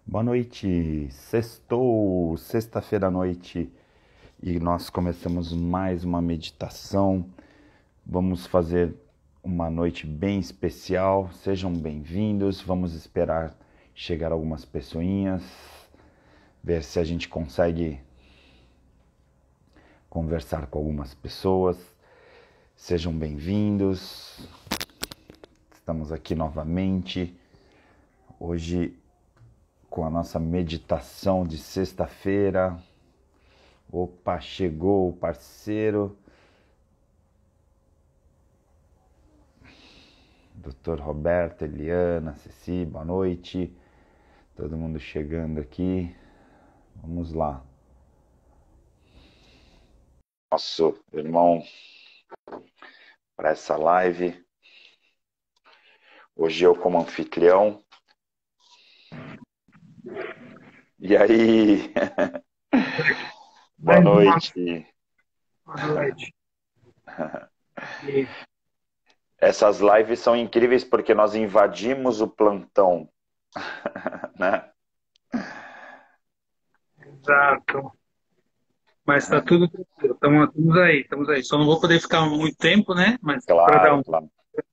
Boa noite, sextou, sexta-feira à noite e nós começamos mais uma meditação. Vamos fazer uma noite bem especial, sejam bem-vindos. Vamos esperar chegar algumas pessoinhas, ver se a gente consegue conversar com algumas pessoas. Sejam bem-vindos, estamos aqui novamente, hoje com a nossa meditação de sexta-feira. Opa, chegou o parceiro, Dr. Roberto, Eliana, Ceci, boa noite. Todo mundo chegando aqui. Vamos lá. Nosso irmão para essa live. Hoje eu como anfitrião. E aí? Boa noite. Boa noite. E, Essas lives são incríveis porque nós invadimos o plantão, né? exato. Mas está tudo tranquilo. Estamos aí. Só não vou poder ficar muito tempo, né? Mas Claro, claro.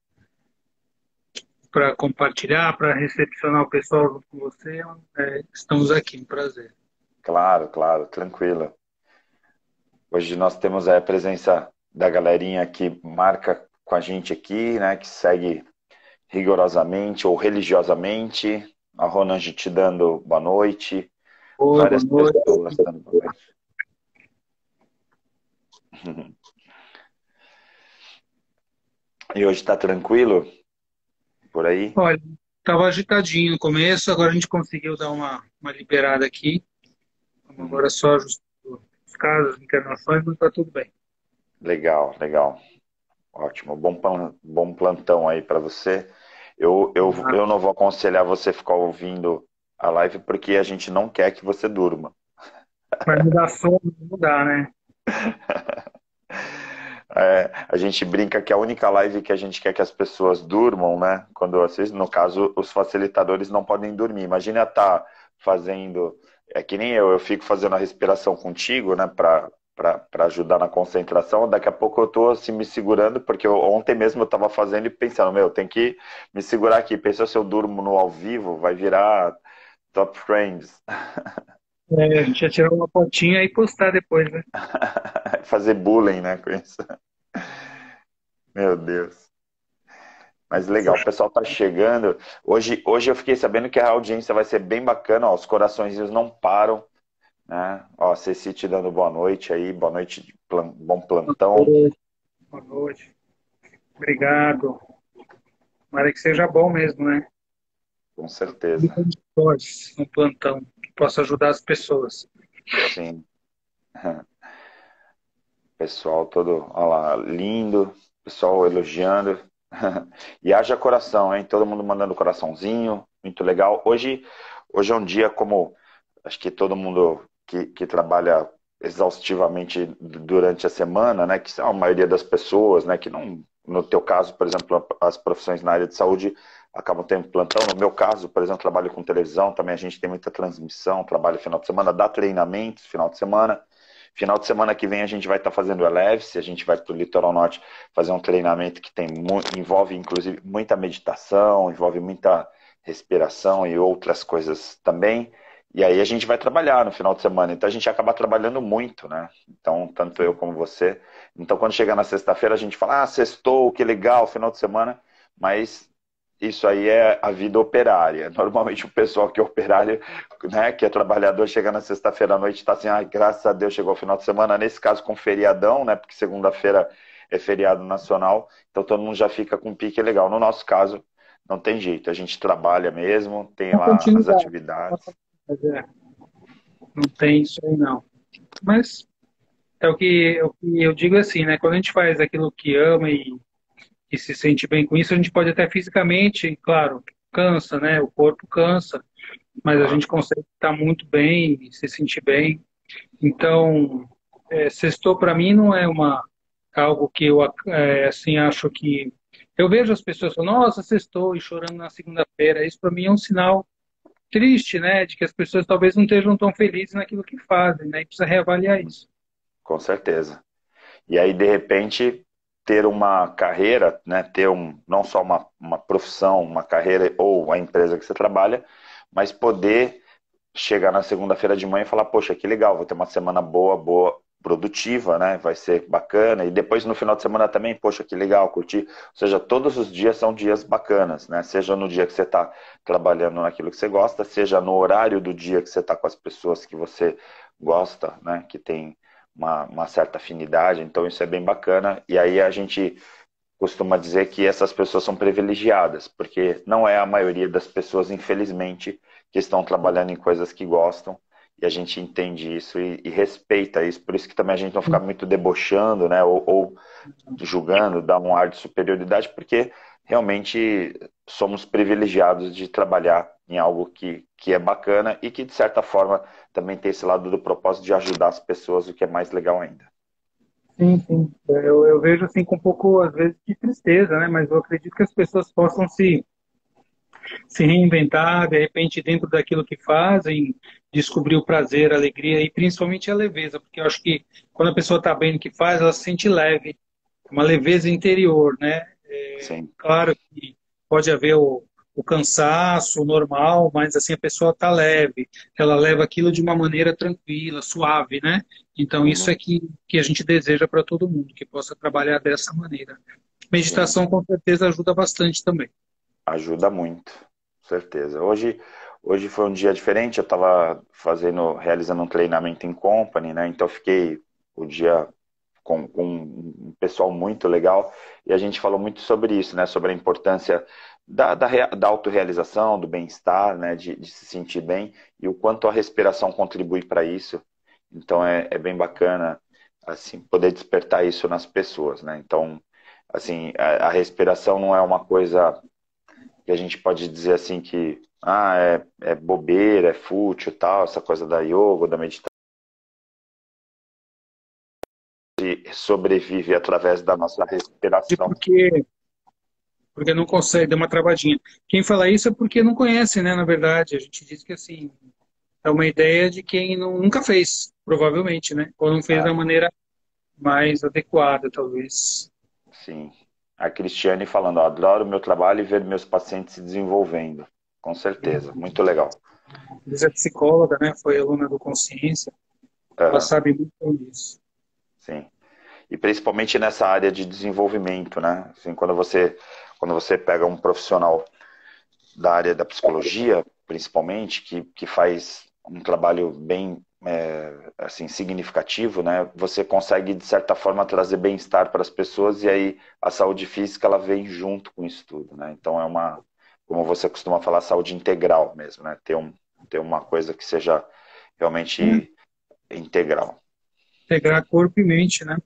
para compartilhar, para recepcionar o pessoal junto com você, estamos aqui. Um prazer. Claro, claro, tranquilo. Hoje nós temos a presença da galerinha que marca com a gente aqui, né? Que segue rigorosamente ou religiosamente. A Ronange te dando boa noite. Oi, boa Várias noite. pessoas dando boa noite. E hoje está tranquilo por aí? Olha, estava agitadinho no começo, agora a gente conseguiu dar uma liberada aqui. Vamos Hum, agora só ajustar os casos, as internações, mas está tudo bem. legal, legal. Ótimo. Bom plantão aí para você. Eu não vou aconselhar você ficar ouvindo a live porque a gente não quer que você durma. Vai me dar sono, não dá, né? É, a gente brinca que a única live que a gente quer que as pessoas durmam, né? Quando assistem, no caso, os facilitadores não podem dormir. Imagina estar fazendo, é que nem eu fico fazendo a respiração contigo, né? Para ajudar na concentração. Daqui a pouco eu tô assim me segurando, porque ontem mesmo eu estava fazendo e pensando, meu, tem que me segurar aqui. Pensa se eu durmo no ao vivo, vai virar top friends. A gente ia tirar uma fotinha e postar depois, né? Fazer bullying, né? Com isso. Meu Deus. Mas legal, o pessoal tá chegando. Hoje eu fiquei sabendo que a audiência vai ser bem bacana, ó, os coraçõezinhos não param, né? Ó, Ceci te dando boa noite aí, boa noite, bom plantão, Boa noite. Obrigado. Tomara que seja bom mesmo, né? com Tudo certeza. que a gente pode no plantão, que possa ajudar as pessoas. Sim. Pessoal todo, ó lá, lindo, pessoal elogiando. E haja coração, hein? Todo mundo mandando coraçãozinho, muito legal. Hoje é um dia como acho que todo mundo que trabalha exaustivamente durante a semana, né, que são a maioria das pessoas, né, que não, no teu caso, por exemplo, as profissões na área de saúde acabam tendo plantão. No meu caso, por exemplo, trabalho com televisão, também a gente tem muita transmissão, trabalho final de semana, dá treinamentos final de semana. Final de semana que vem a gente vai estar fazendo o Eleve-se, a gente vai para o Litoral Norte fazer um treinamento que envolve inclusive muita meditação, envolve muita respiração e outras coisas também. E aí a gente vai trabalhar no final de semana. Então a gente acaba trabalhando muito, né? Então, tanto eu como você. Então, quando chegar na sexta-feira, a gente fala, ah, sextou, que legal, final de semana. Mas isso aí é a vida operária. Normalmente o pessoal que é operário, né, que é trabalhador, chega na sexta-feira à noite e está assim, ah, graças a Deus chegou o final de semana. Nesse caso, com feriadão, né? Porque segunda-feira é feriado nacional. Então todo mundo já fica com um pique legal. No nosso caso, não tem jeito. A gente trabalha mesmo, tem Uma lá as continuidade. atividades. Não tem isso aí, não. Mas é o que eu digo assim, né? Quando a gente faz aquilo que ama e se sente bem com isso, a gente pode até fisicamente, claro, cansa, né? O corpo cansa, mas a gente consegue estar muito bem e se sentir bem. Então, sextou para mim não é algo que eu assim acho que eu vejo as pessoas falando, nossa, sextou e chorando na segunda-feira. Isso para mim é um sinal triste, né? De que as pessoas talvez não estejam tão felizes naquilo que fazem, né? E precisa reavaliar isso. Com certeza. E aí, de repente, ter uma carreira, né, ter não só uma profissão, uma carreira ou a empresa que você trabalha, mas poder chegar na segunda-feira de manhã e falar, poxa, que legal, vou ter uma semana boa, boa, produtiva, né? Vai ser bacana. E depois no final de semana também, poxa, que legal, curtir. Ou seja, todos os dias são dias bacanas, né? Seja no dia que você está trabalhando naquilo que você gosta, seja no horário do dia que você está com as pessoas que você gosta, né? Que tem uma certa afinidade. Então isso é bem bacana. E aí a gente costuma dizer que essas pessoas são privilegiadas, porque não é a maioria das pessoas, infelizmente, que estão trabalhando em coisas que gostam, e a gente entende isso e respeita isso, por isso que também a gente não fica muito debochando, né, ou julgando, dá um ar de superioridade, porque realmente somos privilegiados de trabalhar em algo que é bacana e que, de certa forma, também tem esse lado do propósito de ajudar as pessoas, o que é mais legal ainda. Sim, sim. Eu vejo assim com um pouco, às vezes, de tristeza, né? Mas eu acredito que as pessoas possam se reinventar, de repente, dentro daquilo que fazem, descobrir o prazer, a alegria e principalmente a leveza, porque eu acho que quando a pessoa está bem no que faz, ela se sente leve, uma leveza interior, né? Sim. Claro que pode haver o cansaço normal, mas assim a pessoa está leve, ela leva aquilo de uma maneira tranquila, suave, né? Então isso é Uhum. que a gente deseja para todo mundo, que possa trabalhar dessa maneira. Sim. Meditação com certeza ajuda bastante também. Ajuda muito, com certeza. Hoje foi um dia diferente, eu estava realizando um treinamento em company, né? Então eu fiquei o dia com um pessoal muito legal e a gente falou muito sobre isso, né? Sobre a importância da autorrealização, do bem-estar, né? De se sentir bem e o quanto a respiração contribui para isso. Então é bem bacana assim poder despertar isso nas pessoas, né? Então assim a respiração não é uma coisa que a gente pode dizer assim que é bobeira, é fútil, tal, essa coisa da yoga, da meditação, sobrevive através da nossa respiração. Porque não consegue, deu uma travadinha. Quem fala isso é porque não conhece, né? Na verdade, a gente diz que assim, é uma ideia de quem nunca fez, provavelmente, né? Ou não fez da Ah, maneira mais adequada, talvez. sim. A Cristiane falando, adoro o meu trabalho e ver meus pacientes se desenvolvendo. Com certeza, muito legal. Ela é psicóloga, né? Foi aluna do Consciência. Ela Aham, sabe muito disso. sim. E principalmente nessa área de desenvolvimento, né? Assim, quando você pega um profissional da área da psicologia, principalmente, que faz um trabalho bem assim, significativo, né? Você consegue, de certa forma, trazer bem-estar para as pessoas e aí a saúde física ela vem junto com isso tudo, né? Então como você costuma falar, saúde integral mesmo, né? Ter uma coisa que seja É, realmente integral. integrar corpo e mente, né?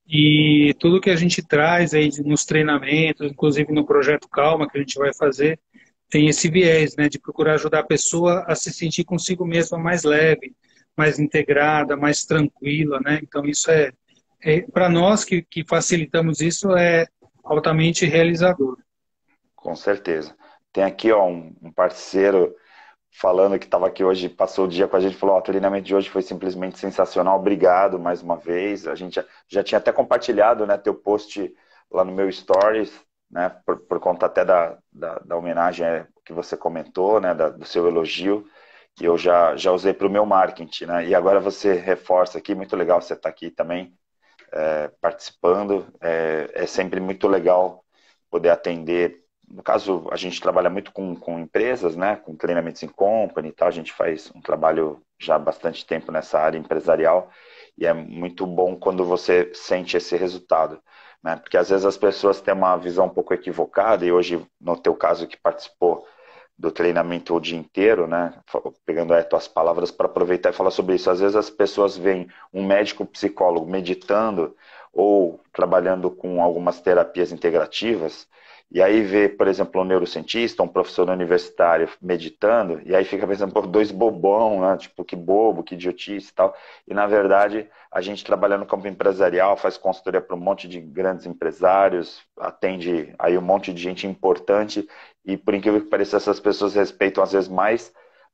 E tudo que a gente traz aí nos treinamentos, inclusive no projeto Calma que a gente vai fazer, tem esse viés, né, de procurar ajudar a pessoa a se sentir consigo mesma mais leve, mais integrada, mais tranquila, né? Então isso para nós que facilitamos isso é altamente realizador. Com certeza. Tem aqui ó, um parceiro falando que estava aqui hoje, passou o dia com a gente, falou, ó, o treinamento de hoje foi simplesmente sensacional, obrigado mais uma vez. A gente já tinha até compartilhado, né, teu post lá no meu Stories, né, por conta até da homenagem que você comentou, né, do seu elogio, e eu já usei para o meu marketing, né, e agora você reforça aqui, muito legal você estar aqui também, participando, é sempre muito legal poder atender. No caso, a gente trabalha muito com empresas, né, com treinamentos em company e tal, a gente faz um trabalho já há bastante tempo nessa área empresarial e é muito bom quando você sente esse resultado, né, porque às vezes as pessoas têm uma visão um pouco equivocada e hoje, no teu caso que participou do treinamento o dia inteiro, né? Pegando aí tuas palavras para aproveitar e falar sobre isso. Às vezes as pessoas veem um médico psicólogo meditando ou trabalhando com algumas terapias integrativas, e aí vê, por exemplo, um neurocientista, um professor universitário meditando, e aí fica pensando, pô, dois bobão, né? Tipo, que bobo, que idiotice e tal. E na verdade, a gente trabalha no campo empresarial, faz consultoria para um monte de grandes empresários, atende aí um monte de gente importante e por incrível que pareça, essas pessoas respeitam às vezes mais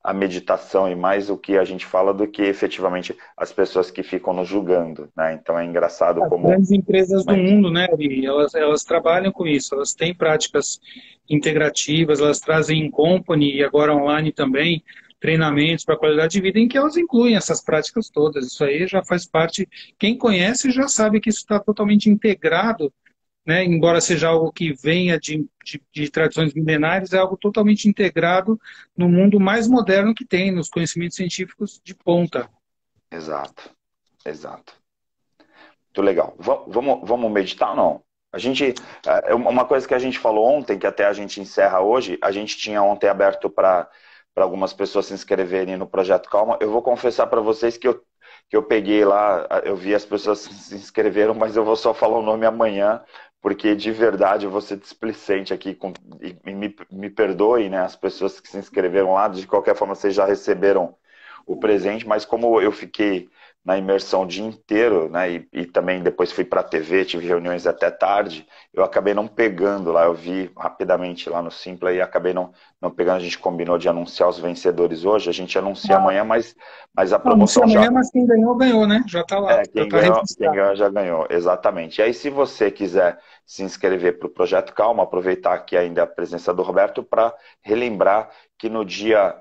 a meditação e mais o que a gente fala do que efetivamente as pessoas que ficam nos julgando, né? Então é engraçado As como... grandes empresas do Mas, mundo, né, Ari, elas trabalham com isso, elas têm práticas integrativas, elas trazem em company e agora online também treinamentos para qualidade de vida em que elas incluem essas práticas todas. Isso aí já faz parte, quem conhece já sabe que isso está totalmente integrado, né, embora seja algo que venha de tradições milenares, é algo totalmente integrado no mundo mais moderno que tem, nos conhecimentos científicos de ponta. exato, exato. Muito legal. Vamos meditar ou não? A gente, uma coisa que a gente falou ontem, que até a gente encerra hoje, a gente tinha ontem aberto para algumas pessoas se inscreverem no Projeto Calma. Eu vou confessar para vocês que eu peguei lá, eu vi as pessoas se inscreveram, mas eu vou só falar o nome amanhã, porque de verdade eu vou ser displicente aqui, e me perdoem, né, as pessoas que se inscreveram lá, de qualquer forma vocês já receberam o presente, mas como eu fiquei na imersão o dia inteiro, né, e também depois fui para a TV, tive reuniões até tarde, eu acabei não pegando lá, eu vi rapidamente lá no Simpla e acabei não pegando, a gente combinou de anunciar os vencedores hoje, a gente anuncia amanhã, mas a Não, não sei promoção já... amanhã, mas quem ganhou, ganhou, né? Já está lá, já está Quem registrado. ganhou já ganhou, exatamente. E aí, se você quiser se inscrever para o Projeto Calma, aproveitar aqui ainda a presença do Roberto para relembrar que no dia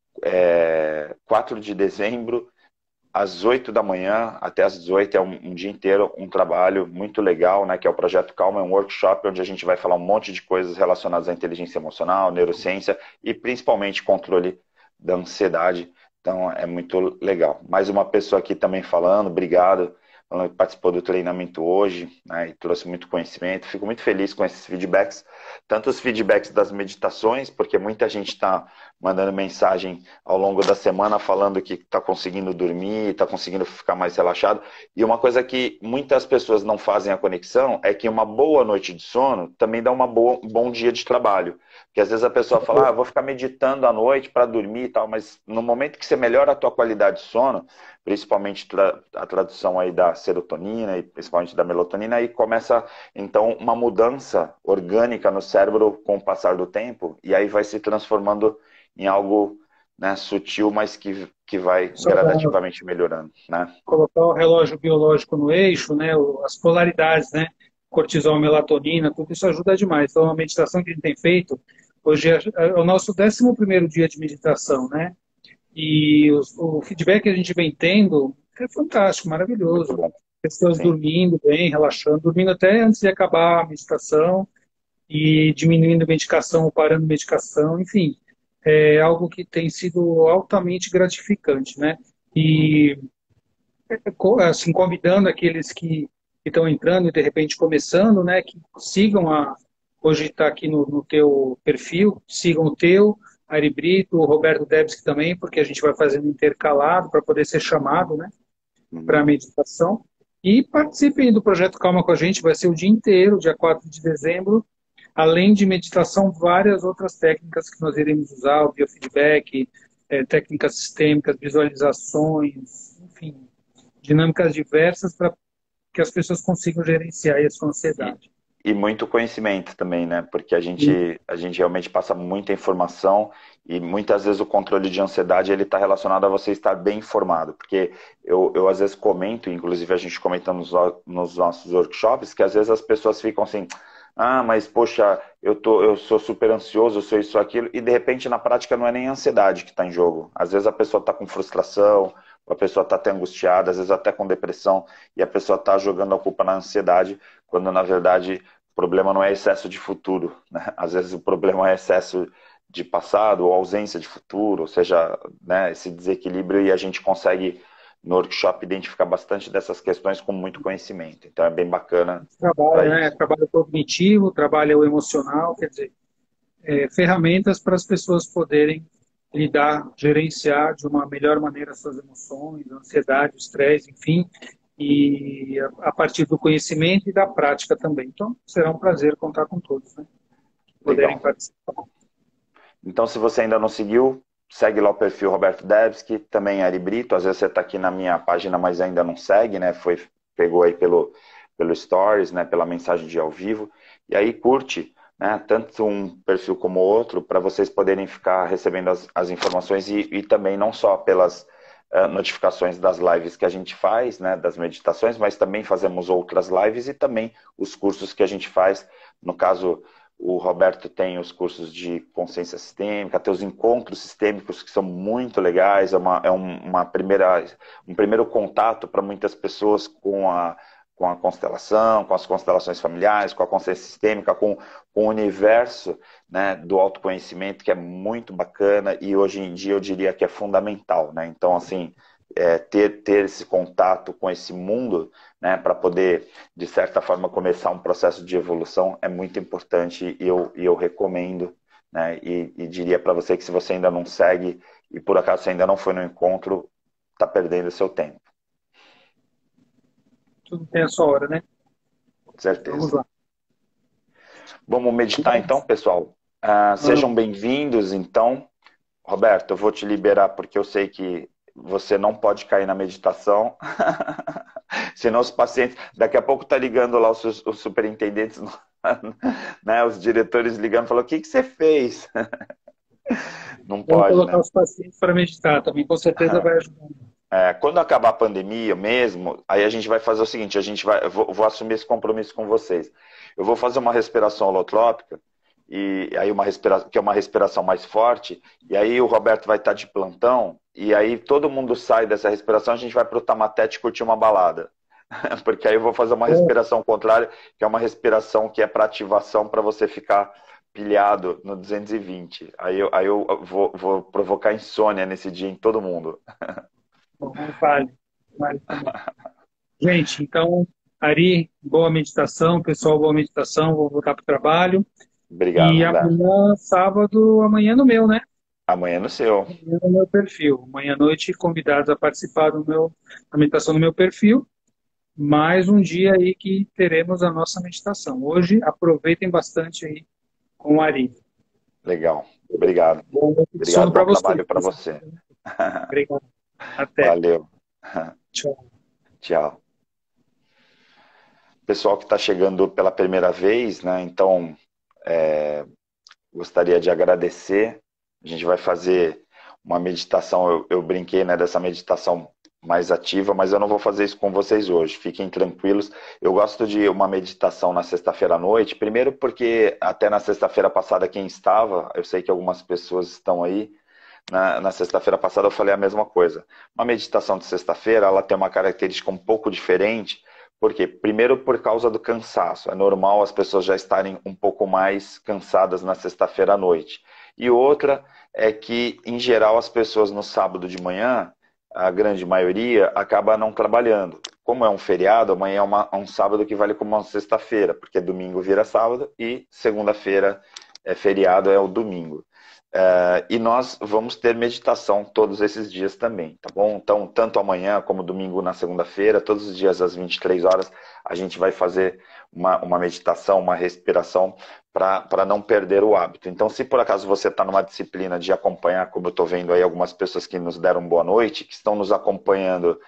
4 de dezembro, às 8 da manhã até às 18, é um dia inteiro, um trabalho muito legal, né, que é o Projeto Calma, é um workshop onde a gente vai falar um monte de coisas relacionadas à inteligência emocional, neurociência e principalmente controle da ansiedade. Então é muito legal. Mais uma pessoa aqui também falando, obrigado, falando que participou do treinamento hoje, né, e trouxe muito conhecimento. Fico muito feliz com esses feedbacks, tanto os feedbacks das meditações, porque muita gente está mandando mensagem ao longo da semana falando que está conseguindo dormir, está conseguindo ficar mais relaxado. E uma coisa que muitas pessoas não fazem a conexão é que uma boa noite de sono também dá um bom dia de trabalho. Porque às vezes a pessoa fala, vou ficar meditando à noite para dormir e tal, mas no momento que você melhora a tua qualidade de sono, principalmente a tradução aí da serotonina e principalmente da melatonina, aí começa então uma mudança orgânica no cérebro com o passar do tempo, e aí vai se transformando em algo, né, sutil, mas que vai Só para gradativamente melhorando, né? colocar o relógio biológico no eixo, né? As polaridades, né? Cortisol, melatonina, tudo isso ajuda demais. Então, a meditação que a gente tem feito, hoje é o nosso 11º dia de meditação, né? E o feedback que a gente vem tendo é fantástico, Muito maravilhoso. bom. Pessoas Sim. dormindo bem, relaxando, dormindo até antes de acabar a meditação e diminuindo medicação ou parando medicação, enfim, é algo que tem sido altamente gratificante, né? E assim, convidando aqueles que estão entrando e de repente começando, né, que sigam hoje está aqui no teu perfil, sigam o teu, Ari Brito, o Roberto Debski também, porque a gente vai fazendo intercalado para poder ser chamado, né, para a Uhum. meditação. E participem do Projeto Calma com a gente, vai ser o dia inteiro, dia 4 de dezembro. Além de meditação, várias outras técnicas que nós iremos usar, o biofeedback, técnicas sistêmicas, visualizações, enfim, dinâmicas diversas para que as pessoas consigam gerenciar a sua E, ansiedade. e muito conhecimento também, né? Porque E, a gente realmente passa muita informação e muitas vezes o controle de ansiedade ele está relacionado a você estar bem informado. Porque eu às vezes comento, inclusive a gente comenta nos nossos workshops, que às vezes as pessoas ficam assim, ah, mas poxa, eu sou super ansioso, eu sou isso, aquilo, e de repente na prática não é nem a ansiedade que está em jogo. Às vezes a pessoa está com frustração, a pessoa está até angustiada, às vezes até com depressão, e a pessoa está jogando a culpa na ansiedade, quando na verdade o problema não é excesso de futuro, né? Às vezes o problema é excesso de passado ou ausência de futuro, ou seja, né, esse desequilíbrio, e a gente consegue no workshop identificar bastante dessas questões com muito conhecimento. Então é bem bacana para trabalho, né? isso. Trabalho cognitivo, trabalho emocional, quer dizer, ferramentas para as pessoas poderem lidar, gerenciar de uma melhor maneira as suas emoções, a ansiedade, o estresse, enfim, e a partir do conhecimento e da prática também. Então, será um prazer contar com todos, né? Que puderem Legal. participar. Então, se você ainda não seguiu, segue lá o perfil Roberto Debski, também Ari Brito. Às vezes você está aqui na minha página, mas ainda não segue, né? Pegou aí pelo Stories, né? Pela mensagem de ao vivo. E aí curte, né, tanto um perfil como outro, para vocês poderem ficar recebendo as informações e também não só pelas notificações das lives que a gente faz, né, das meditações, mas também fazemos outras lives e também os cursos que a gente faz. No caso, o Roberto tem os cursos de consciência sistêmica, tem os encontros sistêmicos que são muito legais, um primeiro contato para muitas pessoas com a constelação, com as constelações familiares, com a consciência sistêmica, com o universo, né, do autoconhecimento, que é muito bacana e hoje em dia eu diria que é fundamental, né? Então, assim, ter esse contato com esse mundo, né, para poder, de certa forma, começar um processo de evolução é muito importante e eu recomendo, né, e diria para você que se você ainda não segue e por acaso você ainda não foi no encontro, está perdendo o seu tempo. Tudo tem a sua hora, né? Com Vamos certeza. lá. Vamos meditar então, pessoal? Sejam Vamos. bem-vindos, então. Roberto, eu vou te liberar porque eu sei que você não pode cair na meditação. Senão os pacientes... Daqui a pouco tá ligando lá os superintendentes, né, os diretores ligando, falando, o que você fez? Não Vamos pode, colocar né? os pacientes para meditar também, com certeza vai ajudar. Quando acabar a pandemia mesmo, aí a gente vai fazer o seguinte, eu vou assumir esse compromisso com vocês. Eu vou fazer uma respiração holotrópica, e aí que é uma respiração mais forte, e aí o Roberto vai estar de plantão, e aí todo mundo sai dessa respiração, a gente vai para o Tamatete curtir uma balada. Porque aí eu vou fazer uma Bom, respiração contrária, que é uma respiração que é para ativação, para você ficar pilhado no 220. Aí eu vou provocar insônia nesse dia em todo mundo. bom, vale. Vale também. Gente, então, Ari, boa meditação, pessoal, boa meditação, vou voltar para o trabalho. Obrigado, E Roberto. amanhã, sábado, amanhã no meu, né? Amanhã no seu. Amanhã no meu perfil. Amanhã à noite, convidados a participar da meditação no meu perfil. Mais um dia aí que teremos a nossa meditação. Hoje, aproveitem bastante aí com o Ari. Legal. Obrigado. Bom Obrigado, sono para bom você. trabalho para você. Obrigado. Até. Valeu. Tchau. Tchau. Pessoal que está chegando pela primeira vez, né? Então, gostaria de agradecer. A gente vai fazer uma meditação. Eu brinquei, né, dessa meditação mais ativa, mas eu não vou fazer isso com vocês hoje. Fiquem tranquilos. Eu gosto de uma meditação na sexta-feira à noite. Primeiro porque até na sexta-feira passada quem estava, eu sei que algumas pessoas estão aí. Na sexta-feira passada eu falei a mesma coisa. Uma meditação de sexta-feira, ela tem uma característica um pouco diferente. Por quê? Primeiro, por causa do cansaço. É normal as pessoas já estarem um pouco mais cansadas na sexta-feira à noite. E outra é que, em geral, as pessoas no sábado de manhã, a grande maioria, acaba não trabalhando. Como é um feriado, amanhã é um sábado que vale como uma sexta-feira, porque domingo vira sábado e segunda-feira é feriado, é o domingo. E nós vamos ter meditação todos esses dias também, tá bom? Então, tanto amanhã como domingo na segunda-feira, todos os dias às 23 horas, a gente vai fazer uma meditação, uma respiração para não perder o hábito. Então, se por acaso você está numa disciplina de acompanhar, como eu estou vendo aí algumas pessoas que nos deram boa noite, que estão nos acompanhando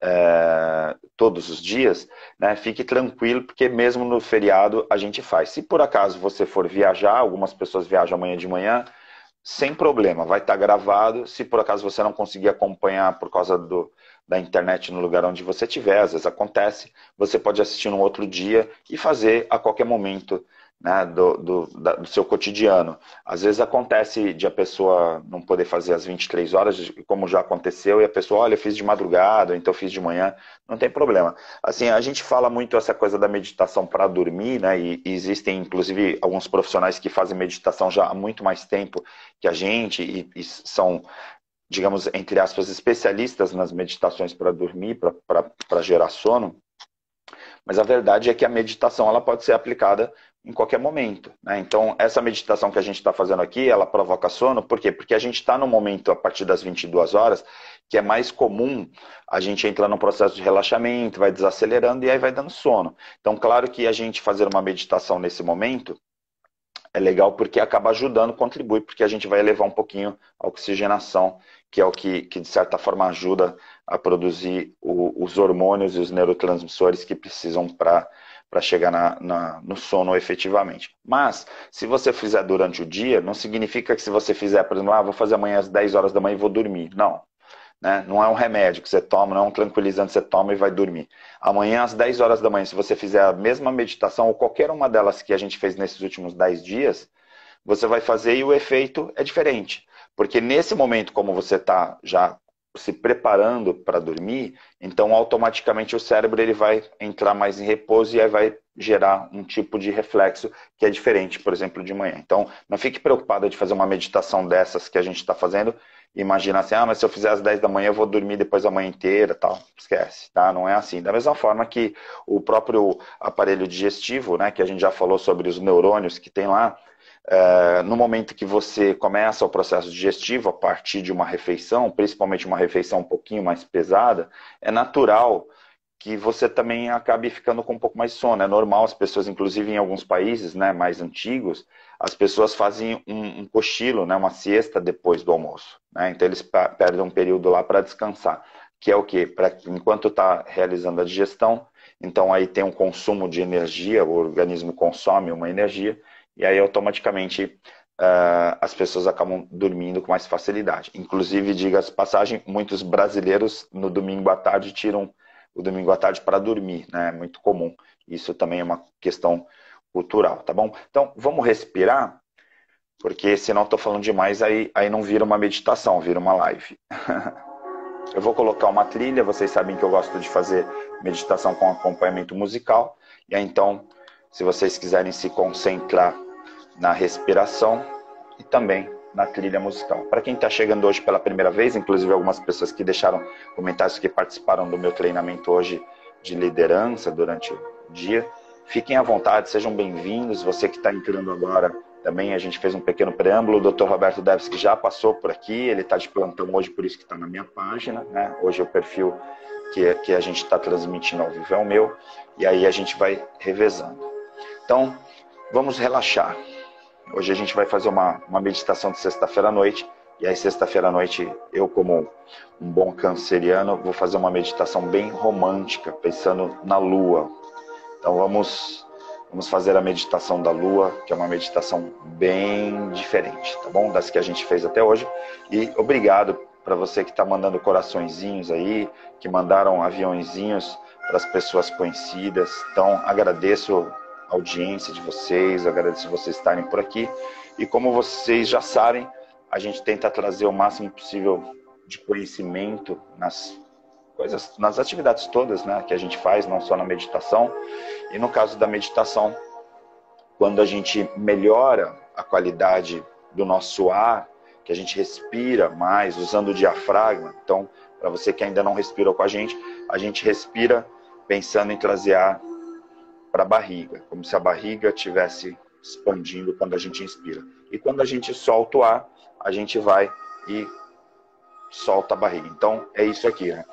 todos os dias, né, fique tranquilo, porque mesmo no feriado a gente faz. Se por acaso você for viajar, algumas pessoas viajam amanhã de manhã, sem problema, vai estar gravado. Se por acaso você não conseguir acompanhar por causa da internet no lugar onde você estiver, às vezes acontece, você pode assistir num outro dia e fazer a qualquer momento, né, do seu cotidiano. Às vezes acontece de a pessoa não poder fazer às 23 horas, como já aconteceu, e a pessoa, olha, eu fiz de madrugada, então eu fiz de manhã, não tem problema. Assim, a gente fala muito essa coisa da meditação para dormir, né, e existem inclusive alguns profissionais que fazem meditação já há muito mais tempo que a gente, e são, digamos, entre aspas, especialistas nas meditações para dormir, para gerar sono. Mas a verdade é que a meditação ela pode ser aplicada em qualquer momento, né? Então, essa meditação que a gente está fazendo aqui, ela provoca sono, por quê? Porque a gente está no momento, a partir das 22 horas, que é mais comum a gente entrar num processo de relaxamento, vai desacelerando e aí vai dando sono. Então, claro que a gente fazer uma meditação nesse momento é legal porque acaba ajudando, contribui, porque a gente vai elevar um pouquinho a oxigenação, que é o que de certa forma ajuda a produzir os hormônios e os neurotransmissores que precisam para para chegar no sono efetivamente. Mas, se você fizer durante o dia, não significa que se você fizer, por exemplo, vou fazer amanhã às 10 horas da manhã e vou dormir. Não. Né? Não é um remédio que você toma, não é um tranquilizante que você toma e vai dormir. Amanhã às 10 horas da manhã, se você fizer a mesma meditação ou qualquer uma delas que a gente fez nesses últimos 10 dias, você vai fazer e o efeito é diferente. Porque nesse momento, como você está já se preparando para dormir, então automaticamente o cérebro ele vai entrar mais em repouso e aí vai gerar um tipo de reflexo que é diferente, por exemplo, de manhã. Então, não fique preocupada de fazer uma meditação dessas que a gente está fazendo e imaginar assim, mas se eu fizer às 10 da manhã eu vou dormir depois a manhã inteira, tal. Esquece, tá? Não é assim. Da mesma forma que o próprio aparelho digestivo, né, que a gente já falou sobre os neurônios que tem lá, no momento que você começa o processo digestivo a partir de uma refeição, principalmente uma refeição um pouquinho mais pesada, é natural que você também acabe ficando com um pouco mais de sono. É normal, as pessoas, inclusive em alguns países, né, mais antigos, as pessoas fazem um cochilo, né, uma siesta depois do almoço. Né? Então eles perdem um período lá para descansar. Que é o quê? Enquanto está realizando a digestão, então aí tem um consumo de energia, o organismo consome uma energia, e aí automaticamente as pessoas acabam dormindo com mais facilidade. Inclusive, diga-se de passagem, muitos brasileiros no domingo à tarde tiram o domingo à tarde para dormir, né? É muito comum. Isso também é uma questão cultural, tá bom? Então, vamos respirar, porque senão estou falando demais, aí não vira uma meditação, vira uma live. Eu vou colocar uma trilha, vocês sabem que eu gosto de fazer meditação com acompanhamento musical, e aí então, se vocês quiserem se concentrar na respiração e também na trilha musical. Para quem está chegando hoje pela primeira vez, inclusive algumas pessoas que deixaram comentários que participaram do meu treinamento hoje de liderança durante o dia, fiquem à vontade, sejam bem-vindos. Você que está entrando agora também, a gente fez um pequeno preâmbulo. O Dr. Roberto Deves, que já passou por aqui, ele está de plantão hoje, por isso que está na minha página. Né? Hoje o perfil que a gente está transmitindo ao vivo é o meu, e aí a gente vai revezando. Então, vamos relaxar. Hoje a gente vai fazer uma meditação de sexta-feira à noite. E aí sexta-feira à noite, eu como um bom canceriano, vou fazer uma meditação bem romântica, pensando na lua. Então vamos fazer a meditação da lua, que é uma meditação bem diferente, tá bom? Das que a gente fez até hoje. E obrigado para você que está mandando coraçõezinhos aí, que mandaram aviãozinhos para as pessoas conhecidas. Então agradeço a audiência de vocês, agradeço vocês estarem por aqui. E como vocês já sabem, a gente tenta trazer o máximo possível de conhecimento nas coisas, nas atividades todas, né, que a gente faz, não só na meditação. E no caso da meditação, quando a gente melhora a qualidade do nosso ar, que a gente respira mais usando o diafragma. Então, para você que ainda não respirou com a gente respira pensando em trazer ar para a barriga, como se a barriga estivesse expandindo quando a gente inspira. E quando a gente solta o ar, a gente vai e solta a barriga. Então, é isso aqui, né?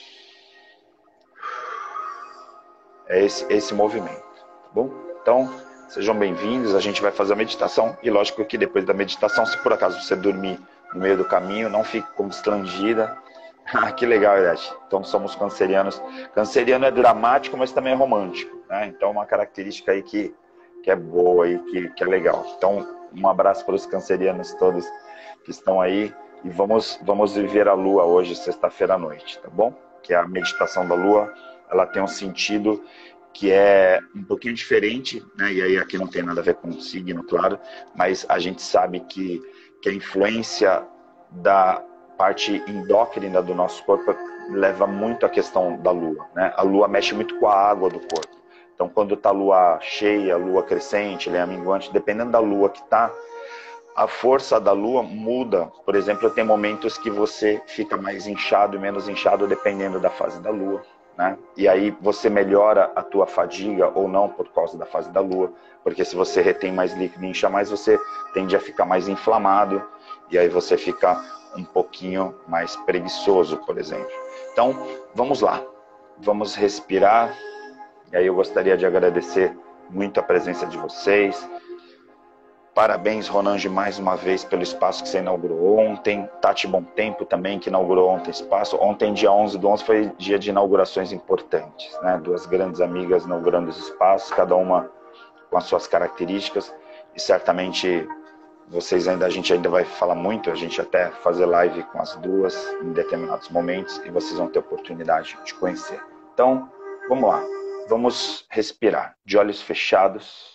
É esse movimento, tá bom? Então, sejam bem-vindos, a gente vai fazer a meditação. E lógico que depois da meditação, se por acaso você dormir no meio do caminho, não fique constrangida. Ah, que legal, Ivete. Então somos cancerianos. Canceriano é dramático, mas também é romântico, né? Então uma característica aí que é boa e que é legal. Então um abraço para os cancerianos todos que estão aí. E vamos viver a lua hoje, sexta-feira à noite, tá bom? Que é a meditação da lua, ela tem um sentido que é um pouquinho diferente, né? E aí aqui não tem nada a ver com signo, claro, mas a gente sabe que a influência da parte endócrina do nosso corpo leva muito a questão da lua, né? A lua mexe muito com a água do corpo. Então, quando está a lua cheia, a lua crescente, a minguante, dependendo da lua que está, a força da lua muda. Por exemplo, tem momentos que você fica mais inchado e menos inchado, dependendo da fase da lua, né? E aí você melhora a tua fadiga ou não por causa da fase da lua, porque se você retém mais líquido e incha mais, você tende a ficar mais inflamado, e aí você fica um pouquinho mais preguiçoso, por exemplo. Então, vamos lá. Vamos respirar. E aí eu gostaria de agradecer muito a presença de vocês. Parabéns, Ronange, mais uma vez pelo espaço que você inaugurou ontem. Tati Bom Tempo também, que inaugurou ontem espaço. Ontem, dia 11/11, foi dia de inaugurações importantes, né? 2 grandes amigas inaugurando os espaços, cada uma com as suas características. E certamente a gente ainda vai falar muito, a gente até fazer live com as duas em determinados momentos, e vocês vão ter oportunidade de conhecer. Então, vamos lá. Vamos respirar. De olhos fechados.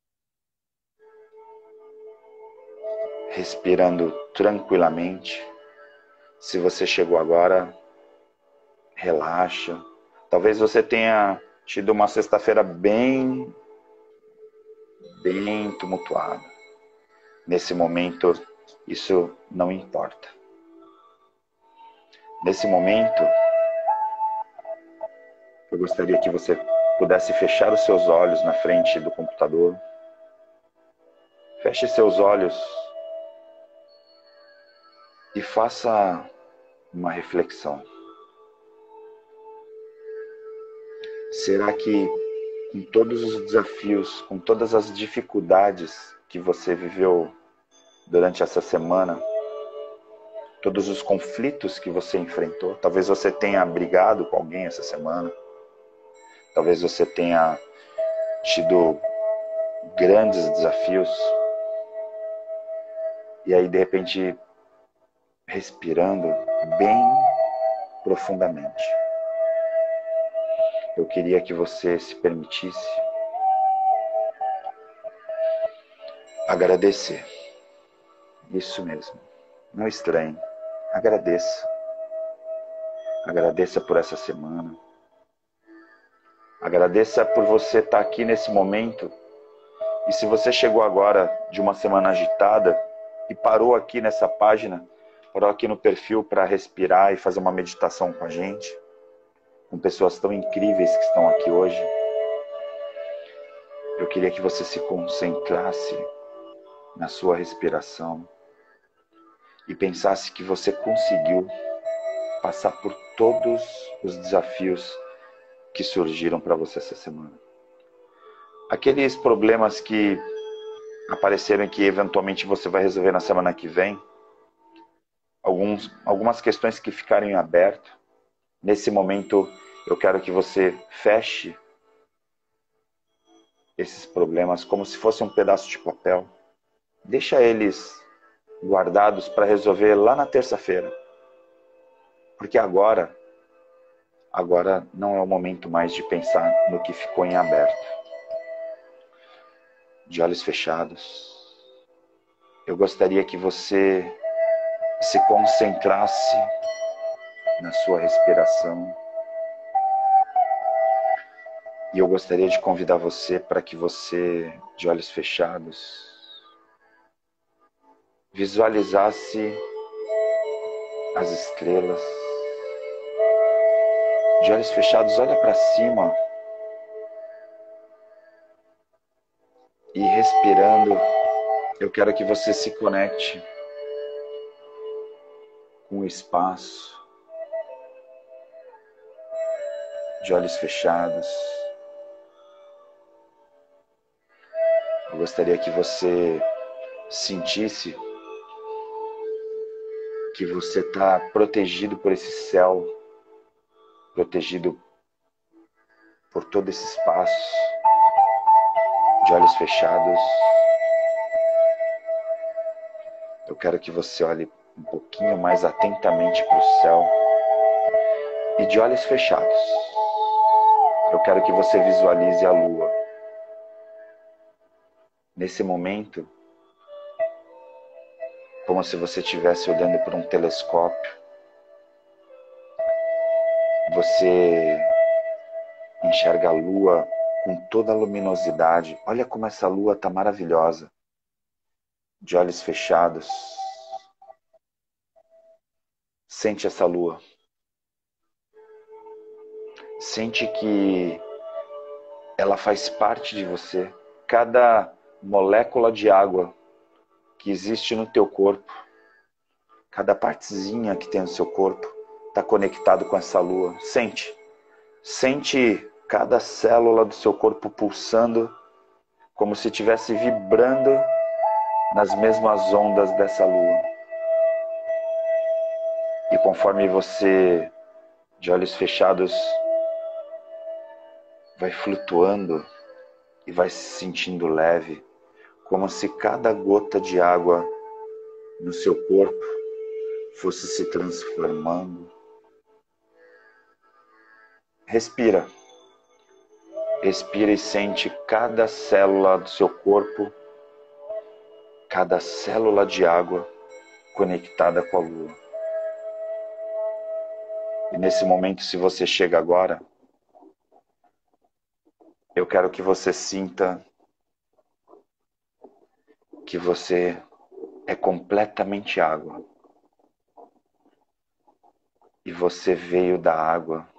Respirando tranquilamente. Se você chegou agora, relaxa. Talvez você tenha tido uma sexta-feira bem tumultuada. Nesse momento, isso não importa. Nesse momento, eu gostaria que você pudesse fechar os seus olhos na frente do computador. Feche seus olhos e faça uma reflexão. Será que com todos os desafios, com todas as dificuldades que você viveu durante essa semana, todos os conflitos que você enfrentou, talvez você tenha brigado com alguém essa semana, talvez você tenha tido grandes desafios, e aí de repente, respirando bem profundamente, eu queria que você se permitisse agradecer. Isso mesmo. Não estranhe. Agradeça. Agradeça por essa semana. Agradeça por você estar aqui nesse momento. E se você chegou agora de uma semana agitada e parou aqui nessa página, parou aqui no perfil para respirar e fazer uma meditação com a gente, com pessoas tão incríveis que estão aqui hoje, eu queria que você se concentrasse na sua respiração e pensasse que você conseguiu passar por todos os desafios que surgiram para você essa semana. Aqueles problemas que apareceram e que eventualmente você vai resolver na semana que vem, algumas questões que ficaram em aberto. Nesse momento, eu quero que você feche esses problemas como se fosse um pedaço de papel. Deixa eles guardados para resolver lá na terça-feira. Porque agora não é o momento mais de pensar no que ficou em aberto. De olhos fechados, eu gostaria que você se concentrasse na sua respiração. E eu gostaria de convidar você para que você, de olhos fechados, visualizasse as estrelas. De olhos fechados, olha para cima e respirando, eu quero que você se conecte com o espaço. De olhos fechados, eu gostaria que você sentisse que você está protegido por esse céu, protegido por todo esse espaço. De olhos fechados, eu quero que você olhe um pouquinho mais atentamente para o céu. E de olhos fechados, eu quero que você visualize a lua. Nesse momento, como se você estivesse olhando por um telescópio, você enxerga a lua com toda a luminosidade. Olha como essa lua está maravilhosa. De olhos fechados, sente essa lua. Sente que ela faz parte de você. Cada molécula de água que existe no teu corpo, cada partezinha que tem no seu corpo, está conectado com essa lua. Sente. Sente cada célula do seu corpo pulsando, como se estivesse vibrando nas mesmas ondas dessa lua. E conforme você, de olhos fechados, vai flutuando e vai se sentindo leve, como se cada gota de água no seu corpo fosse se transformando. Respira. Respira e sente cada célula do seu corpo, cada célula de água conectada com a lua. E nesse momento, se você chega agora, eu quero que você sinta que você é completamente água. E você veio da água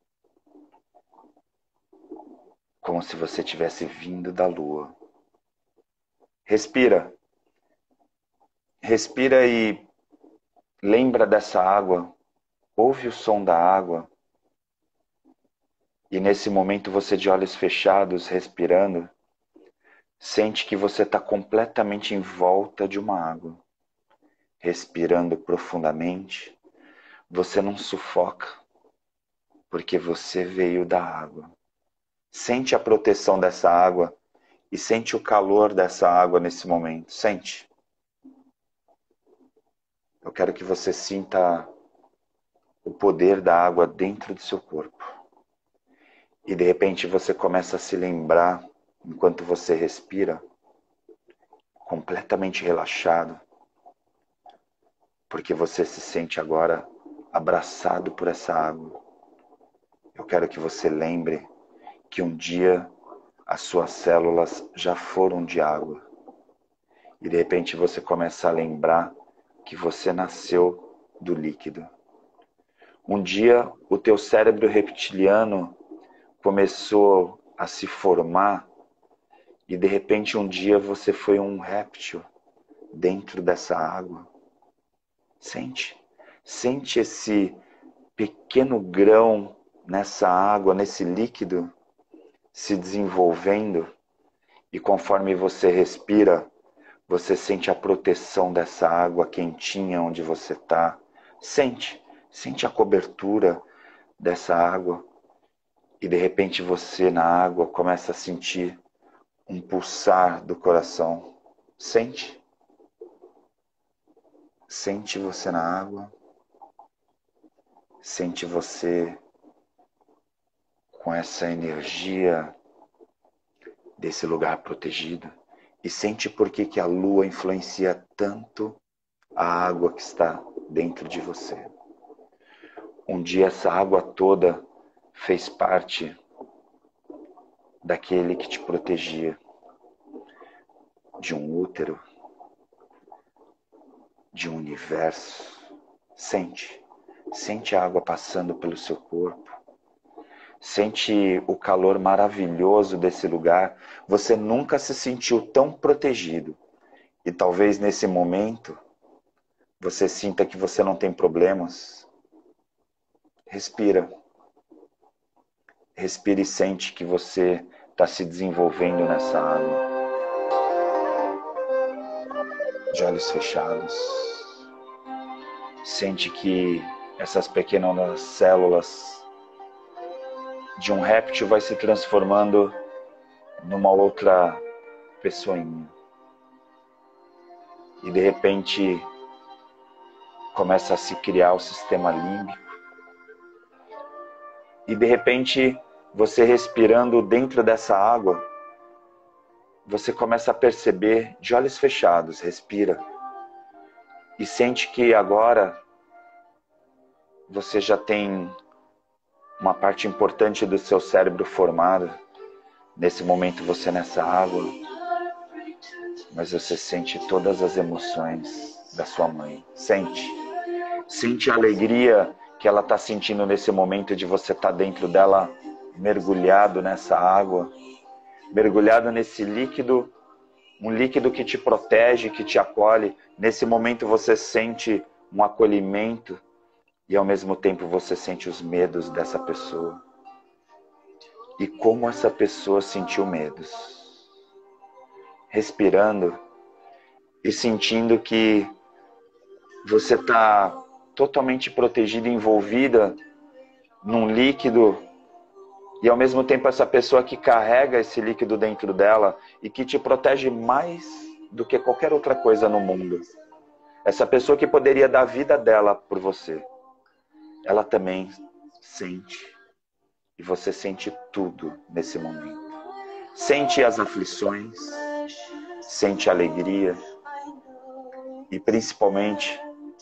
como se você tivesse vindo da lua. Respira. Respira e lembra dessa água. Ouve o som da água. E nesse momento você de olhos fechados, respirando, sente que você está completamente em volta de uma água. Respirando profundamente, você não sufoca, porque você veio da água. Sente a proteção dessa água e sente o calor dessa água nesse momento. Sente. Eu quero que você sinta o poder da água dentro do seu corpo. E de repente você começa a se lembrar, enquanto você respira, completamente relaxado, porque você se sente agora abraçado por essa água. Eu quero que você lembre que um dia as suas células já foram de água. E de repente você começa a lembrar que você nasceu do líquido. Um dia o teu cérebro reptiliano começou a se formar e de repente um dia você foi um réptil dentro dessa água. Sente esse pequeno grão nessa água, nesse líquido, se desenvolvendo, e conforme você respira, você sente a proteção dessa água quentinha onde você está. Sente a cobertura dessa água, e de repente você na água começa a sentir um pulsar do coração. Sente você na água, sente você com essa energia desse lugar protegido, e sente por que a lua influencia tanto a água que está dentro de você. Um dia essa água toda fez parte daquele que te protegia, de um útero, de um universo. Sente a água passando pelo seu corpo. Sente o calor maravilhoso desse lugar. Você nunca se sentiu tão protegido. E talvez nesse momento você sinta que você não tem problemas. Respira. Respira e sente que você está se desenvolvendo nessa água. De olhos fechados. Sente que essas pequenas células de um réptil vai se transformando numa outra pessoinha. E de repente começa a se criar o sistema límbico. E de repente, você respirando dentro dessa água, você começa a perceber, de olhos fechados, respira. E sente que agora você já tem uma parte importante do seu cérebro formada. Nesse momento você nessa água, mas você sente todas as emoções da sua mãe. Sente a alegria que ela está sentindo nesse momento de você estar dentro dela, mergulhado nessa água, mergulhado nesse líquido, um líquido que te protege, que te acolhe. Nesse momento você sente um acolhimento e ao mesmo tempo você sente os medos dessa pessoa. E como essa pessoa sentiu medos. Respirando e sentindo que você está totalmente protegida, envolvida num líquido, e ao mesmo tempo essa pessoa que carrega esse líquido dentro dela e que te protege mais do que qualquer outra coisa no mundo. Essa pessoa que poderia dar a vida dela por você, ela também sente. E você sente tudo nesse momento. Sente as aflições, sente a alegria e principalmente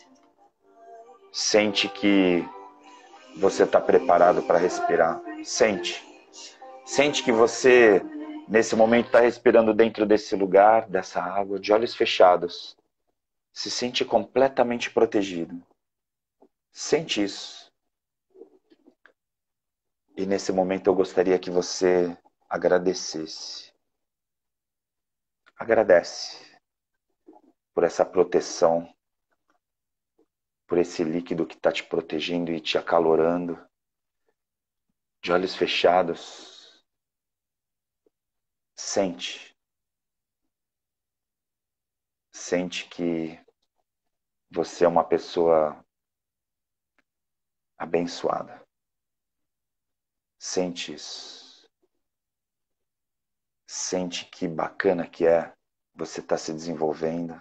sente que você está preparado para respirar. Sente. Sente que você, nesse momento, está respirando dentro desse lugar, dessa água, de olhos fechados. Se sente completamente protegido. Sente isso. E nesse momento eu gostaria que você agradecesse. Agradece por essa proteção, por esse líquido que está te protegendo e te acalorando. De olhos fechados, sente. Sente que você é uma pessoa abençoada. Sente isso. Sente que bacana que é você estar se desenvolvendo.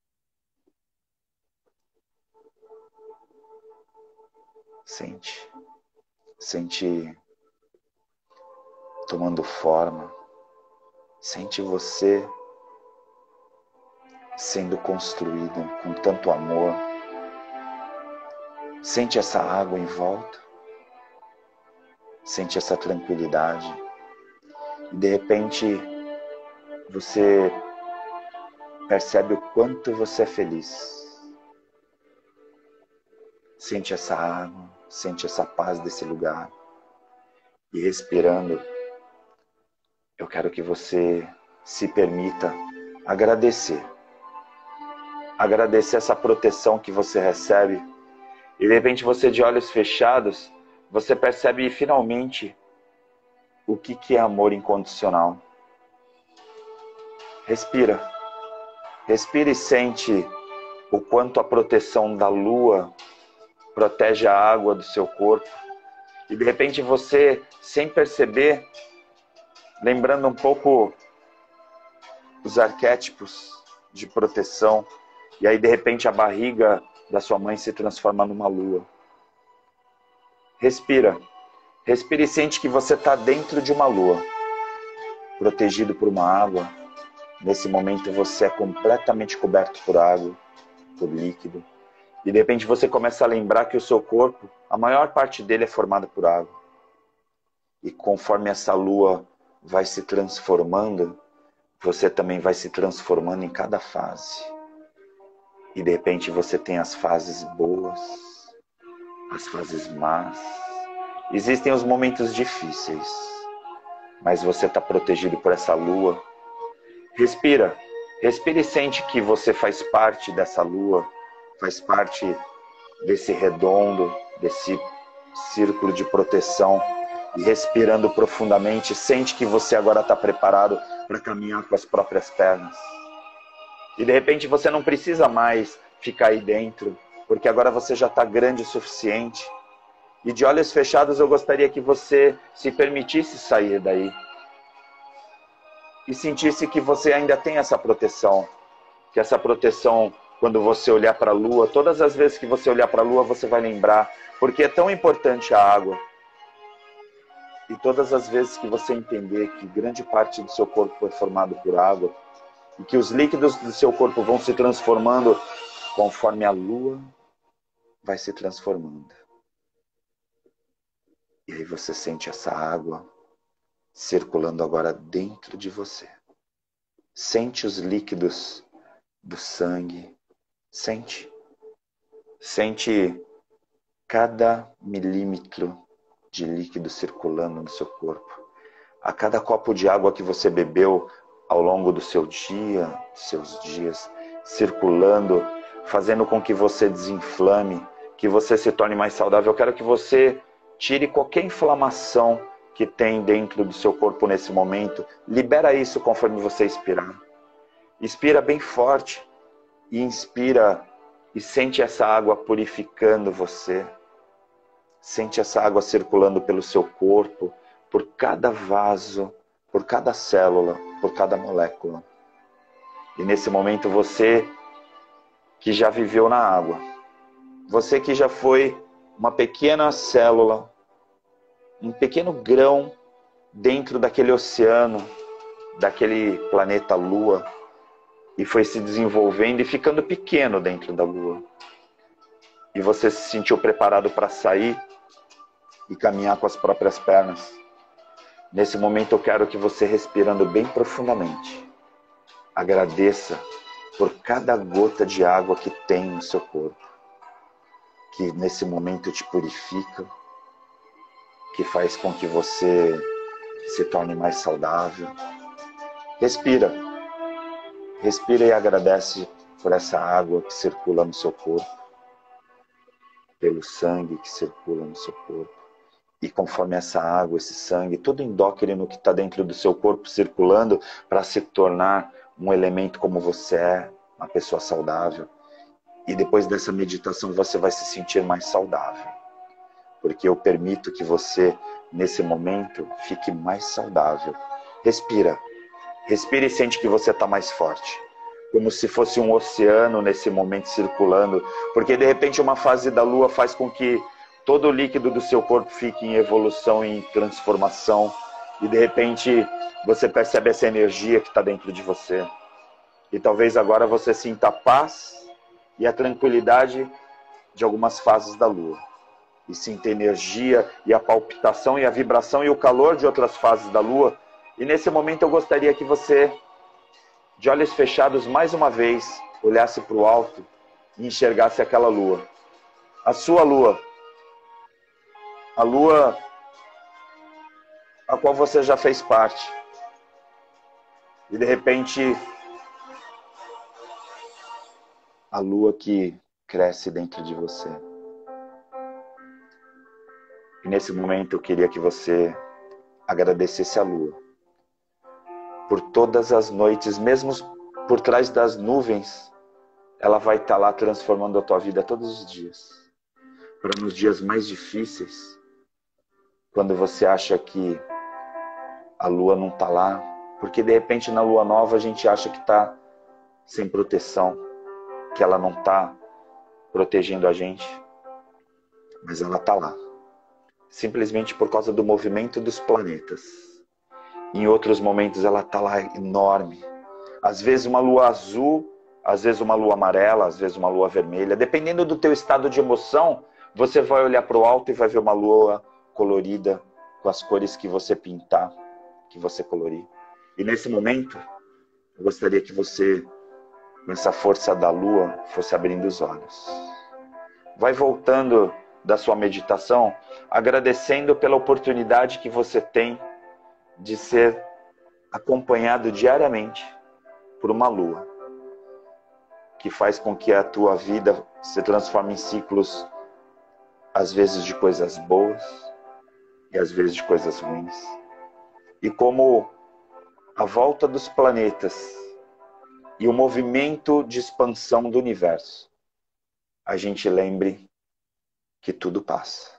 Sente. Sente tomando forma. Sente você sendo construído com tanto amor. Sente essa água em volta. Sente essa tranquilidade. E de repente você percebe o quanto você é feliz. Sente essa água, sente essa paz desse lugar. E respirando, eu quero que você se permita agradecer. Agradecer essa proteção que você recebe. E de repente você, de olhos fechados, você percebe finalmente o que é amor incondicional. Respira. Respira e sente o quanto a proteção da lua protege a água do seu corpo. E de repente você, sem perceber, lembrando um pouco os arquétipos de proteção, e aí de repente a barriga da sua mãe se transforma numa lua. Respira. Respira e sente que você está dentro de uma lua, protegido por uma água. Nesse momento você é completamente coberto por água, por líquido. E de repente você começa a lembrar que o seu corpo, a maior parte dele é formada por água. E conforme essa lua vai se transformando, você também vai se transformando em cada fase. E de repente você tem as fases boas, as fases más. Existem os momentos difíceis, mas você está protegido por essa lua. Respira. Respira e sente que você faz parte dessa lua, faz parte desse redondo, desse círculo de proteção. E respirando profundamente, sente que você agora está preparado para caminhar com as próprias pernas. E de repente você não precisa mais ficar aí dentro, porque agora você já está grande o suficiente. E de olhos fechados eu gostaria que você se permitisse sair daí. E sentisse que você ainda tem essa proteção. Que essa proteção, quando você olhar para a lua, todas as vezes que você olhar para a lua, você vai lembrar. Porque é tão importante a água. E todas as vezes que você entender que grande parte do seu corpo é formado por água, e que os líquidos do seu corpo vão se transformando conforme a lua vai se transformando. E aí você sente essa água circulando agora dentro de você. Sente os líquidos do sangue. Sente. Sente cada milímetro de líquido circulando no seu corpo. A cada copo de água que você bebeu ao longo do seu dia, seus dias, circulando, fazendo com que você desinflame, que você se torne mais saudável. Eu quero que você tire qualquer inflamação que tem dentro do seu corpo nesse momento. Libera isso conforme você expirar. Expira bem forte. e inspira e sente essa água purificando você. Sente essa água circulando pelo seu corpo, por cada vaso, por cada célula, por cada molécula. E nesse momento você que já viveu na água, você que já foi uma pequena célula, um pequeno grão dentro daquele oceano, daquele planeta Lua, e foi se desenvolvendo e ficando pequeno dentro da Lua. E você se sentiu preparado para sair e caminhar com as próprias pernas. Nesse momento eu quero que você, respirando bem profundamente, agradeça por cada gota de água que tem no seu corpo, que nesse momento te purifica, que faz com que você se torne mais saudável. Respira. Respira e agradece por essa água que circula no seu corpo, pelo sangue que circula no seu corpo. E conforme essa água, esse sangue, todo endócrino que está dentro do seu corpo circulando para se tornar um elemento como você é, uma pessoa saudável. E depois dessa meditação você vai se sentir mais saudável. Porque eu permito que você, nesse momento, fique mais saudável. Respira. Respira e sente que você está mais forte. Como se fosse um oceano nesse momento circulando. Porque de repente uma fase da Lua faz com que todo o líquido do seu corpo fique em evolução, em transformação. E de repente você percebe essa energia que está dentro de você. E talvez agora você sinta a paz e a tranquilidade de algumas fases da Lua. E sinta a energia e a palpitação e a vibração e o calor de outras fases da Lua. E nesse momento eu gostaria que você, de olhos fechados, mais uma vez, olhasse para o alto e enxergasse aquela Lua. A sua Lua. A Lua a qual você já fez parte. E de repente, a Lua que cresce dentro de você. E nesse momento eu queria que você agradecesse a Lua por todas as noites, mesmo por trás das nuvens, ela vai estar lá transformando a tua vida todos os dias. Para nos dias mais difíceis, quando você acha que a Lua não está lá, porque de repente na Lua nova a gente acha que está sem proteção, que ela não está protegendo a gente, mas ela está lá. Simplesmente por causa do movimento dos planetas. Em outros momentos ela está lá enorme. Às vezes uma lua azul, às vezes uma lua amarela, às vezes uma lua vermelha. Dependendo do teu estado de emoção, você vai olhar para o alto e vai ver uma lua colorida com as cores que você pintar, que você colorir. E nesse momento, eu gostaria que você, com essa força da lua, fosse abrindo os olhos. Vai voltando da sua meditação, agradecendo pela oportunidade que você tem de ser acompanhado diariamente por uma lua, que faz com que a tua vida se transforme em ciclos, às vezes de coisas boas e às vezes de coisas ruins. E como a volta dos planetas e o movimento de expansão do universo, a gente lembre que tudo passa.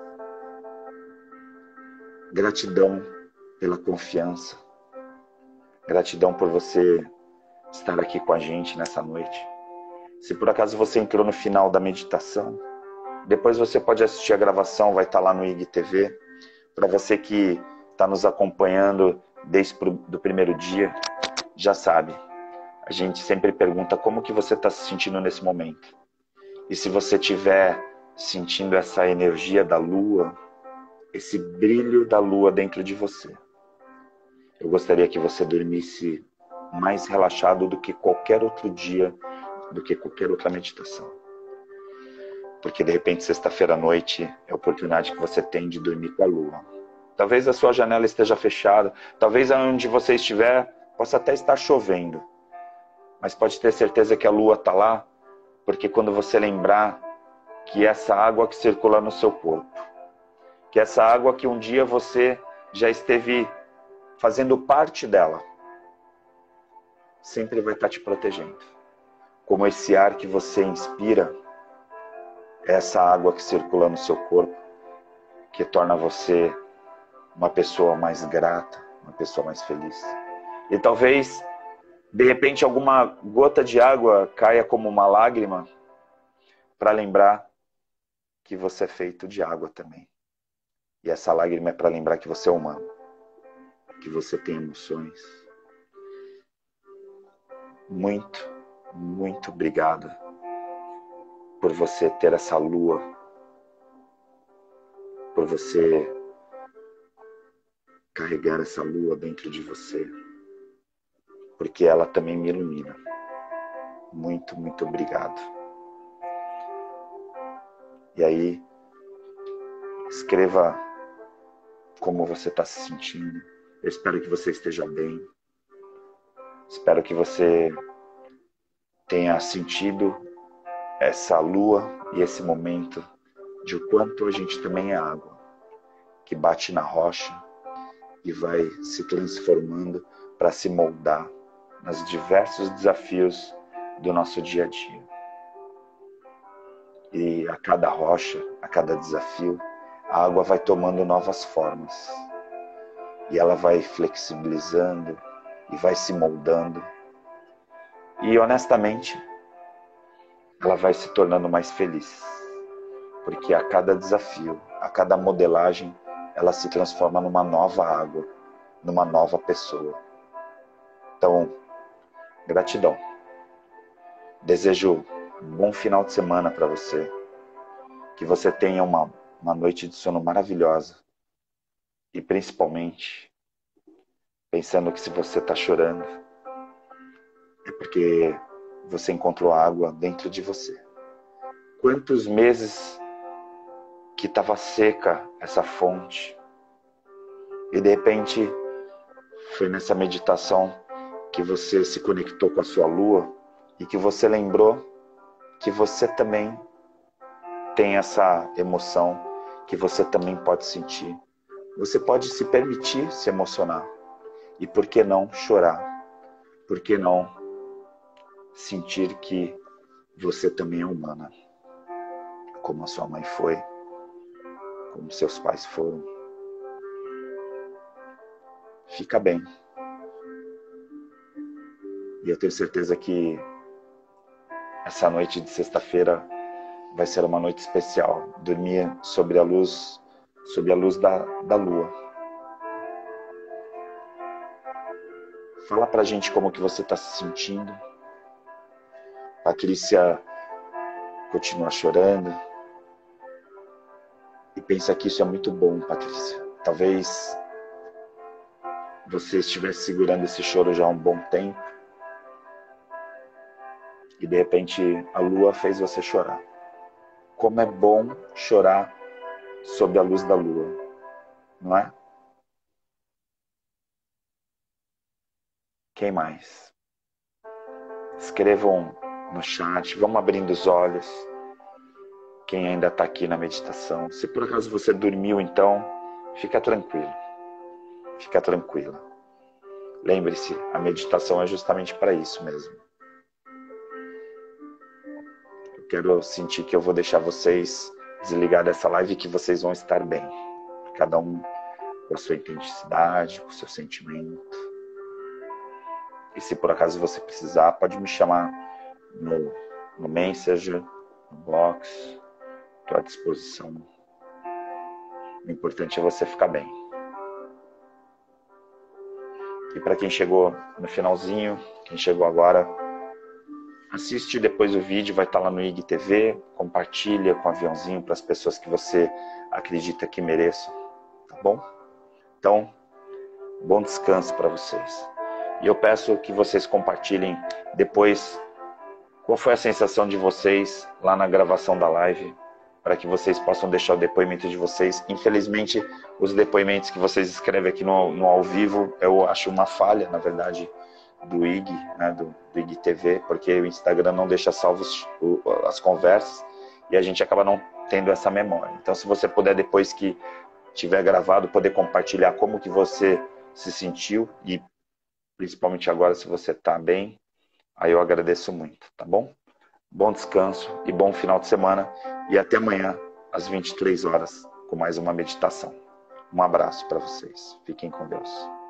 Gratidão pela confiança. Gratidão por você estar aqui com a gente nessa noite. Se por acaso você entrou no final da meditação, depois você pode assistir a gravação, vai estar lá no IGTV. Para você que está nos acompanhando desde o primeiro dia, já sabe. A gente sempre pergunta como que você está se sentindo nesse momento. E se você estiver sentindo essa energia da lua, esse brilho da lua dentro de você, eu gostaria que você dormisse mais relaxado do que qualquer outro dia, do que qualquer outra meditação. Porque de repente sexta-feira à noite é a oportunidade que você tem de dormir com a lua. Talvez a sua janela esteja fechada, talvez onde você estiver possa até estar chovendo. Mas pode ter certeza que a lua está lá, porque quando você lembrar que essa água que circula no seu corpo, que essa água que um dia você já esteve fazendo parte dela, sempre vai estar te protegendo. como esse ar que você inspira, é essa água que circula no seu corpo, que torna você uma pessoa mais grata, uma pessoa mais feliz. E talvez, de repente, alguma gota de água caia como uma lágrima para lembrar que você é feito de água também. E essa lágrima é para lembrar que você é humano, que você tem emoções. Muito, muito obrigado por você ter essa lua, por você carregar essa lua dentro de você, porque ela também me ilumina. Muito, muito obrigado. E aí, escreva como você está se sentindo. Eu espero que você esteja bem. Espero que você tenha sentido essa lua e esse momento de o quanto a gente também é água, que bate na rocha e vai se transformando para se moldar nos diversos desafios do nosso dia a dia. E a cada rocha, a cada desafio, a água vai tomando novas formas. E ela vai flexibilizando e vai se moldando. E honestamente, ela vai se tornando mais feliz. Porque a cada desafio, a cada modelagem, ela se transforma numa nova água, numa nova pessoa. Então, gratidão. Desejo um bom final de semana para você. Que você tenha uma noite de sono maravilhosa. E principalmente, pensando que se você está chorando, é porque você encontrou água dentro de você. Quantos meses que estava seca essa fonte e de repente foi nessa meditação que você se conectou com a sua lua e que você lembrou que você também tem essa emoção, que você também pode sentir. Você pode se permitir se emocionar. E por que não chorar? Por que não sentir que você também é humana? Como a sua mãe foi, como seus pais foram. Fica bem. E eu tenho certeza que essa noite de sexta-feira vai ser uma noite especial. Dormir sob a luz da lua. Fala pra gente como que você está se sentindo. Patrícia continua chorando. E pensa que isso é muito bom, Patrícia. Talvez você estivesse segurando esse choro já há um bom tempo. E de repente a lua fez você chorar. Como é bom chorar sob a luz da lua, não é? Quem mais? Escrevam no chat, vamos abrindo os olhos. Quem ainda está aqui na meditação. Se por acaso você dormiu, então, fica tranquilo. Fica tranquila. Lembre-se, a meditação é justamente para isso mesmo. Eu quero sentir que eu vou deixar vocês desligar dessa live e que vocês vão estar bem. Cada um com a sua intensidade, com o seu sentimento. E se por acaso você precisar, pode me chamar no Messenger, no Box. Estou à disposição. O importante é você ficar bem. E para quem chegou no finalzinho, quem chegou agora, assiste depois o vídeo, vai estar lá no IGTV, compartilha com o aviãozinho para as pessoas que você acredita que mereçam, tá bom? Então, bom descanso para vocês. E eu peço que vocês compartilhem depois qual foi a sensação de vocês lá na gravação da live, para que vocês possam deixar o depoimento de vocês. Infelizmente, os depoimentos que vocês escrevem aqui no ao vivo, eu acho uma falha, na verdade, do IG, né, do IGTV, porque o Instagram não deixa salvos as conversas e a gente acaba não tendo essa memória. Então, se você puder, depois que tiver gravado, poder compartilhar como que você se sentiu e principalmente agora se você está bem Aí eu agradeço muito, tá bom? Bom descanso e bom final de semana. E até amanhã, às 23 horas, com mais uma meditação. Um abraço para vocês. Fiquem com Deus.